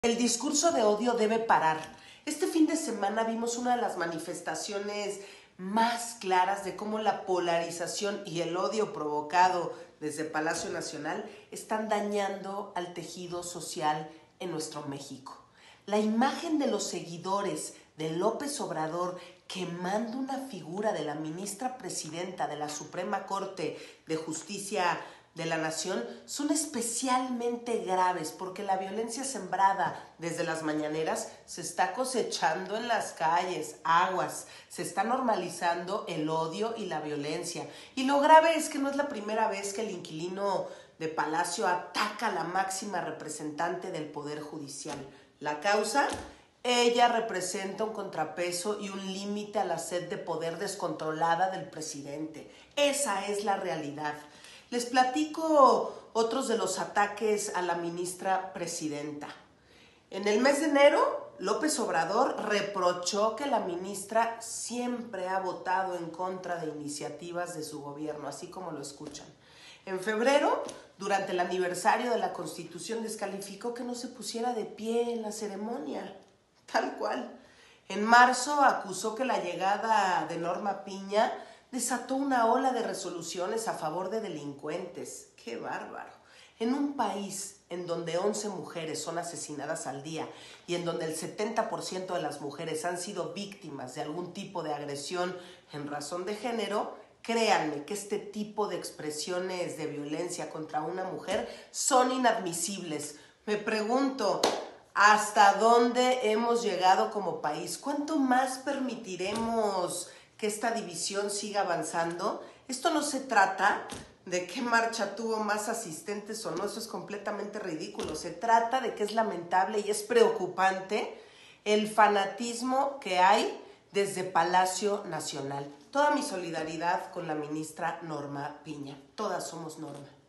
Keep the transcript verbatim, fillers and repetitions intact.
El discurso de odio debe parar. Este fin de semana vimos una de las manifestaciones más claras de cómo la polarización y el odio provocado desde Palacio Nacional están dañando al tejido social en nuestro México. La imagen de los seguidores de López Obrador quemando una figura de la ministra presidenta de la Suprema Corte de Justicia de la Nación son especialmente graves porque la violencia sembrada desde las mañaneras se está cosechando en las calles, aguas, se está normalizando el odio y la violencia. Y lo grave es que no es la primera vez que el inquilino de Palacio ataca a la máxima representante del Poder Judicial. La causa: ella representa un contrapeso y un límite a la sed de poder descontrolada del presidente. Esa es la realidad. Les platico otros de los ataques a la ministra presidenta. En el mes de enero, López Obrador reprochó que la ministra siempre ha votado en contra de iniciativas de su gobierno, así como lo escuchan. En febrero, durante el aniversario de la Constitución, descalificó que no se pusiera de pie en la ceremonia, tal cual. En marzo, acusó que la llegada de Norma Piña desató una ola de resoluciones a favor de delincuentes. ¡Qué bárbaro! En un país en donde once mujeres son asesinadas al día y en donde el setenta por ciento de las mujeres han sido víctimas de algún tipo de agresión en razón de género, créanme que este tipo de expresiones de violencia contra una mujer son inadmisibles. Me pregunto, ¿hasta dónde hemos llegado como país? ¿Cuánto más permitiremos que esta división siga avanzando? Esto no se trata de qué marcha tuvo más asistentes o no, eso es completamente ridículo. Se trata de que es lamentable y es preocupante el fanatismo que hay desde Palacio Nacional. Toda mi solidaridad con la ministra Norma Piña. Todas somos Norma.